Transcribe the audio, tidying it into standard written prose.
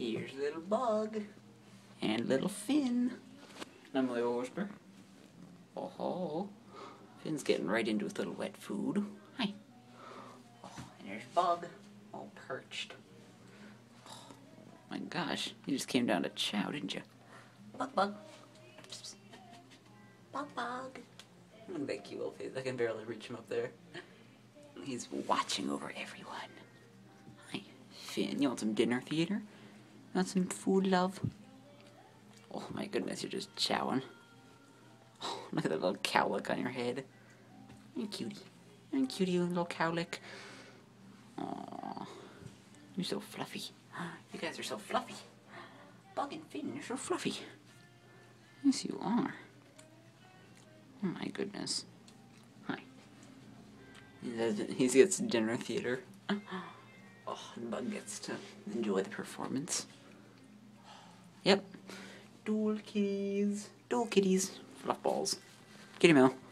Here's little Bug. And little Finn. I'm a little whisper. Oh, Finn's getting right into his little wet food. Hi. Oh, and there's Bug, all perched. Oh, my gosh, you just came down to chow, didn't you? Bug, Bug. Bug, Bug. Look at that cute little face. I can barely reach him up there. He's watching over everyone. Hi, Finn. You want some dinner theater? Want some food, love? Oh my goodness, you're just chowing. Oh, look at that little cowlick on your head. You're cutie. You're cutie, you little cowlick. Aww. You're so fluffy. You guys are so fluffy. Bug and Finn, you're so fluffy. Yes, you are. Oh my goodness. Hi. He gets dinner theater. Oh, and Bug gets to enjoy the performance. Yep. Dual kitties. Fluff balls. Kitty Mill.